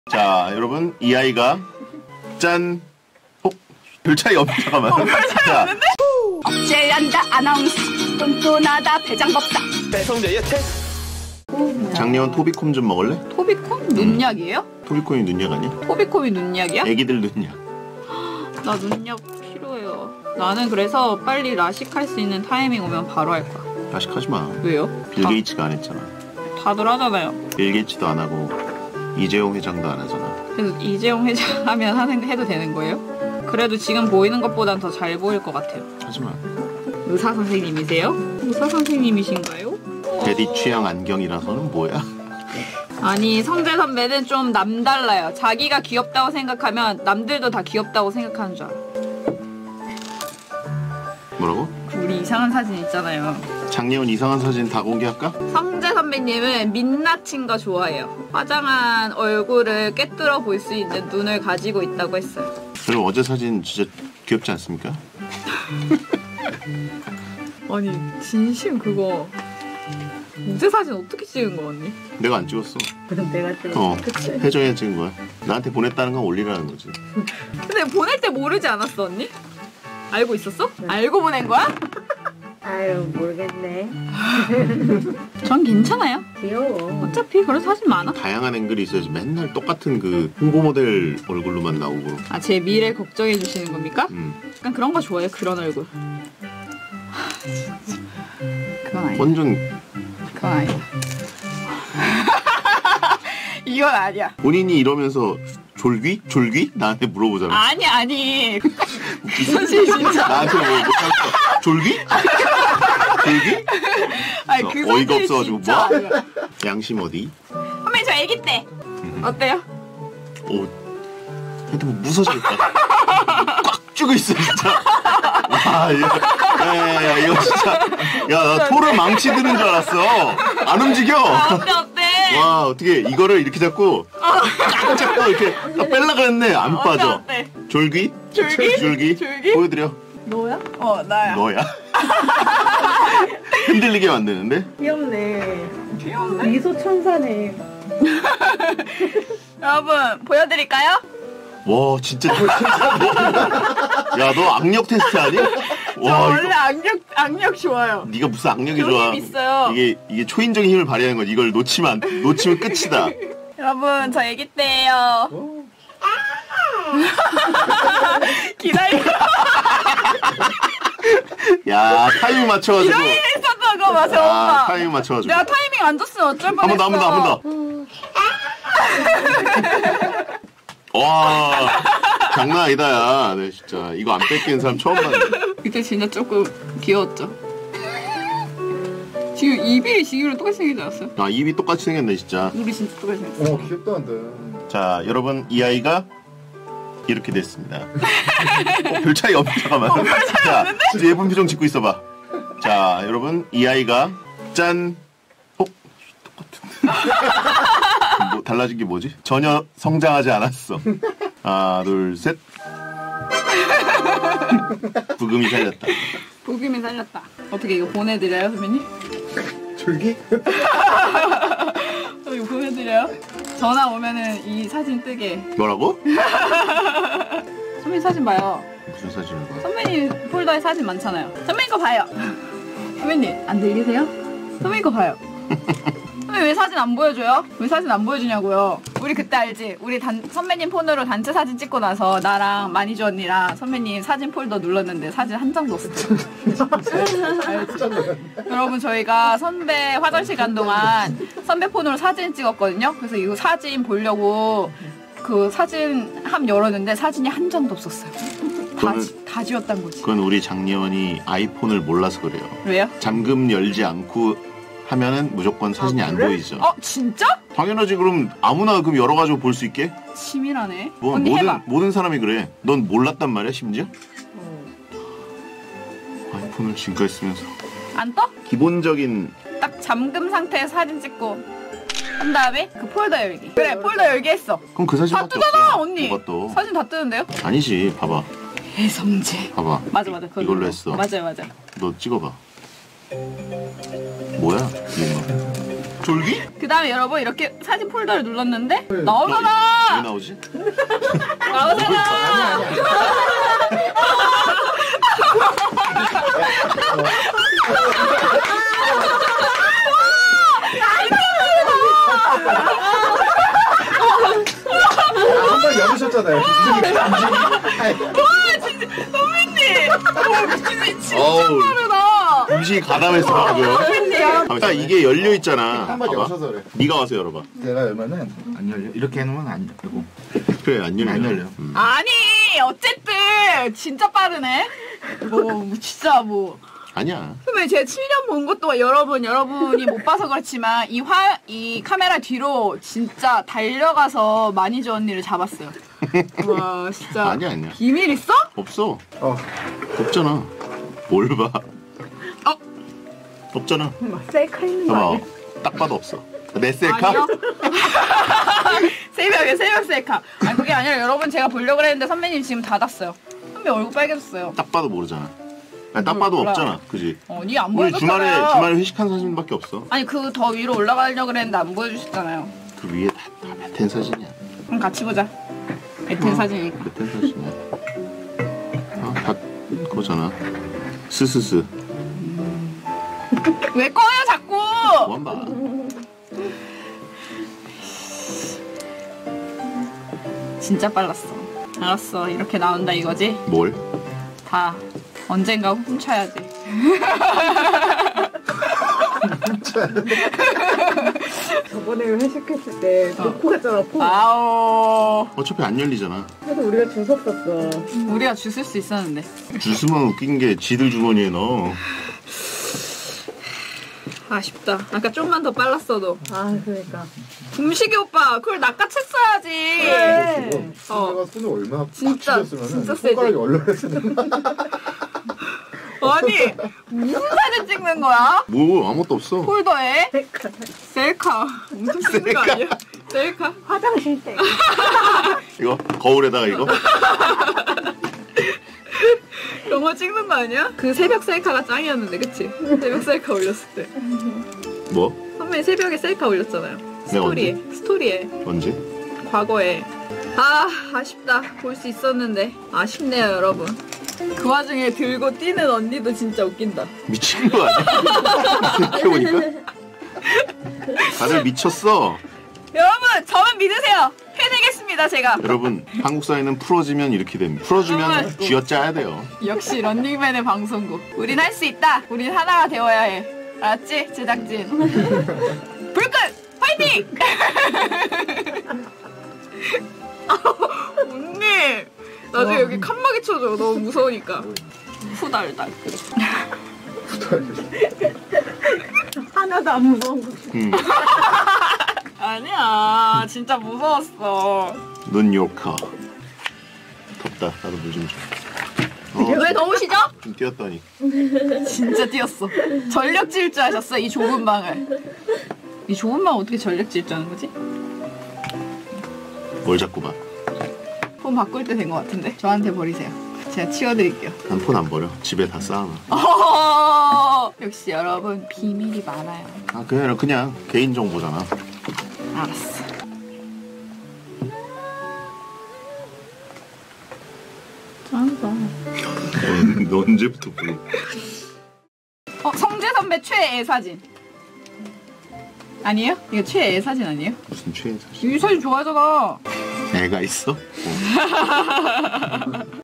자, 여러분, 이 아이가 짠. 별 차이 없네. 잠깐만. 별 차이 없는데? 억제한다 아나운서 똔똔하다 배장법사 배성재 예체. 작년 토비콤 좀 먹을래? 토비콤? 눈약이에요? 토비콤이 눈약 아니야? 토비콤이 눈약이야? 애기들 눈약. 나 눈약 필요해요. 나는 그래서 빨리 라식할 수 있는 타이밍 오면 바로 할 거야. 라식하지 마. 왜요? 빌 게이츠가 안 했잖아. 다들 하잖아요. 빌 게이츠도 안 하고 이재용 회장도 안 하잖아. 그래서 이재용 회장 하면 해도 되는 거예요? 그래도 지금 보이는 것보단 더 잘 보일 것 같아요. 하지 마. 의사 선생님이세요? 의사 선생님이신가요? 데디 취향 안경이라서는 뭐야? 아니, 성재 선배는 좀 남달라요. 자기가 귀엽다고 생각하면 남들도 다 귀엽다고 생각하는 줄 알아. 뭐라고? 우리 이상한 사진 있잖아요. 작년 이상한 사진 다 공개할까? 성재 선배님은 민낯인 거 좋아해요. 화장한 얼굴을 꿰뚫어 볼 수 있는 눈을 가지고 있다고 했어요. 그리고 어제 사진 진짜 귀엽지 않습니까? 아니, 진심 그거 어제 사진 어떻게 찍은 거 언니? 내가 안 찍었어. 그럼 내가 찍었어. 그치? 혜정이가 찍은 거야. 나한테 보냈다는 건 올리라는 거지. 근데 보낼 때 모르지 않았어 언니? 알고 있었어? 네. 알고 보낸 거야? 아유 모르겠네. 전 괜찮아요. 귀여워. 어차피 그런 사진 많아. 다양한 앵글이 있어야지 맨날 똑같은 그 홍보 모델 얼굴로만 나오고. 아, 제 미래 걱정해 주시는 겁니까? 약간 그런 거 좋아해요. 그런 얼굴. 그건 아니야. 완전 그건 아니야. 이건 아니야. 본인이 이러면서 졸귀? 졸귀? 나한테 물어보잖아. 아니. 선생님 진짜. 나한테 뭐 졸귀? 졸귀? 아니 그 어이가 없어가지고 진짜 뭐? 아니야. 양심 어디? 선배님 저 애기 때 어때요? 오, 근데 뭐 무서졌다. 꽉 쥐고 있어 진짜. 와, 야, 이거 진짜. 야, 나 토를 망치 드는 줄 알았어. 안 움직여. 아, 어때? 와, 어떻게 이거를 이렇게 잡고 쫙 잡고 이렇게 다 뺄라 그랬네. 안 빠져. 어때? 졸귀? 졸귀? 보여드려. 너야? 나야. 너야. 흔들리게 만드는데? 귀엽네. 귀여운데? 미소 천사네. 여러분 보여드릴까요? 와, 진짜. 야, 너 악력 테스트 아니? 저 와, 원래 이거 악력 좋아요. 네가 무슨 악력이 저 좋아? 힘 있어요. 이게 초인적인 힘을 발휘하는 거지. 이걸 놓치면 끝이다. 여러분 저 애기 때예요. 기다려. 야, 타이밍 맞춰가지고. 이런 일이 있었던 거 맞아 오빠. 타이밍 맞춰가지고. 내가 타이밍 안 줬으면 어쩔 뻔했어. 한 번 더. 와, 장난 아니다, 야. 네, 진짜. 이거 안 뺏기는 사람 처음 봤네. 그때 진짜 조금 귀여웠죠. 지금 입이 지금이랑 똑같이 생기지 않았어요? 아, 입이 똑같이 생겼네, 진짜. 우리 진짜 똑같이 생겼어. 귀엽다 근데. 자, 여러분, 이 아이가 이렇게 됐습니다. 별 차이 없네, 잠깐만. 자, 진짜 예쁜 표정 짓고 있어봐. 자, 여러분, 이 아이가 짠. 똑같은데. 뭐, 달라진 게 뭐지? 전혀 성장하지 않았어. 하나, 둘, 셋. 부금이 살렸다. 부금이 살렸다. 어떻게 이거 보내드려요, 선배님? 졸기? 이거 보내드려요? 전화 오면은 이 사진 뜨게. 뭐라고? 선배님 사진 봐요. 무슨 사진을 봐? 선배님 폴더에 사진 많잖아요. 선배님 거 봐요. 선배님 안 들리세요? 선배님 거 봐요. 선배님 왜 사진 안 보여줘요? 왜 사진 안 보여주냐고요? 우리 그때 알지? 우리 선배님 폰으로 단체 사진 찍고 나서 나랑 마니주 언니랑 선배님 사진 폴더 눌렀는데 사진 한 장도 없었죠. 알지? 여러분 저희가 선배 화장실 간 동안 선배 폰으로 사진 찍었거든요. 그래서 이거 사진 보려고 그 사진 함 열었는데 사진이 한 장도 없었어요. 다 지웠단 거지. 그건 우리 장례원이 아이폰을 몰라서 그래요. 왜요? 잠금 열지 않고 하면은 무조건 사진이 안 보이죠. 진짜? 당연하지. 그럼 아무나 그럼 열어가지고 볼 수 있게? 치밀하네. 뭐, 언니 해봐. 모든 사람이 그래. 넌 몰랐단 말이야 심지어? 아이폰을 지금까지 쓰면서 안 떠? 기본적인. 딱 잠금 상태에서 사진 찍고 한 다음에 그 폴더 열기. 그래 폴더 열기 했어. 그럼 그 사진밖에 다 뜨잖아 없어. 언니. 뭐가 또? 사진 다 뜨는데요? 아니지. 봐봐. 해성재. 봐봐. 맞아. 이걸로 했어. 맞아요. 너 찍어봐. 뭐야? 이거. 졸기? 그 다음에 여러분 이렇게 사진 폴더를 눌렀는데 왜 나오잖아. 나오지? 나오잖아. 한번 열으셨잖아요. 선배님 진짜 어우. 빠르다. 음식이 가담했어 지금. 자, 이게 열려 있잖아. 한번 봐봐. 여셔서 그래. 네가 와서 열어봐. 내가 열면은 안 열려. 이렇게 해놓으면 안 열고. 그래, 안 열려. 안 열려. 아니 어쨌든 진짜 빠르네. 뭐 진짜 뭐. 아니야. 선배님 제가 7년 본 것도 여러분이 못 봐서 그렇지만 이 카메라 뒤로 진짜 달려가서 마니저 언니를 잡았어요. 와 진짜. 아니야. 비밀 있어? 없어. 어. 없잖아. 뭘 봐. 어? 없잖아. 셀카 있는 거 봐봐. 아니야? 딱 봐도 없어. 내 셀카? 아니요. 새벽 셀카. 아니 그게 아니라 여러분 제가 보려고 했는데 선배님 지금 닫았어요. 선배 얼굴 빨개졌어요. 딱 봐도 모르잖아. 아니, 딱 봐도 몰라. 없잖아. 그지? 니 안 우리 보여줬잖아요. 주말에 회식한 사진밖에 없어. 아니 그 더 위로 올라가려고 그랬는데 안 보여주셨잖아요. 그 위에 다 베텐 사진이야. 그럼 같이 보자. 베텐 사진이니까. 베텐 사진이야. 다 그거잖아. 스스스. 왜 꺼요 자꾸? 뭐한 봐. 진짜 빨랐어. 알았어. 이렇게 나온다 이거지? 뭘? 다 언젠가 훔쳐야지. 저번에 회식했을 때 포크 갔잖아, 포크. 아오. 어차피 안 열리잖아. 그래서 우리가 줄 섰었어. 우리가 주술 수 있었는데. 주스만 웃긴 게 지들 주머니에 넣어. 아쉽다. 아까 좀만 더 빨랐어도. 아, 그러니까. 금식이 오빠 그걸 낚아챘어야지. 네. 지금 어. 내가 손을 얼마나 진짜, 팍 쥐었으면은 진짜 손가락이 얼얼했으면 아니 무슨 사진 찍는 거야? 뭐 아무것도 없어. 폴더에 셀카. 셀카. 엄청 쓰는 거 아니야? 셀카? 화장실 때. 이거 거울에다가 이거. 영화 찍는 거 아니야? 그 새벽 셀카가 짱이었는데 그치? 새벽 셀카 올렸을 때 뭐? 선배님 새벽에 셀카 올렸잖아요. 스토리에 언제? 과거에. 아쉽다. 볼 수 있었는데 아쉽네요 여러분. 그 와중에 들고 뛰는 언니도 진짜 웃긴다. 미친 거 아니야? 이렇게 보니까 다들 미쳤어. 여러분 저만 믿으세요. 해내겠습니다 제가. 여러분 한국 사회는 풀어지면 이렇게 됩니다. 풀어주면 쥐어짜야 돼요. 역시 런닝맨의 방송국. 우린 할 수 있다. 우린 하나가 되어야 해. 알았지? 제작진. 불끈! 파이팅! 언니! 나중에 여기 칸막이 쳐줘. 너무 무서우니까. 후달달. 하나도 안 무서운 거. 아니야. 진짜 무서웠어. 넌 요카. 덥다. 나도 물 좀 줘. 왜 더우시죠? 좀 뛰었더니. 진짜 뛰었어. 전력 질주하셨어. 이 좁은 방을. 이 좁은 방 어떻게 전력 질주하는 거지? 뭘 자꾸 봐. 폰 바꿀 때 된 것 같은데. 저한테 버리세요. 제가 치워드릴게요. 난 폰 안 버려. 집에 다 쌓아놔. 역시 여러분 비밀이 많아요. 아 그냥 개인 정보잖아. 알았어. 짱이다. 너 언제부터 그래? 성재 선배 최애 사진. 아니에요? 이거 최애 사진 아니에요? 무슨 최애 사진? 이 사진 좋아하잖아. 애가 있어?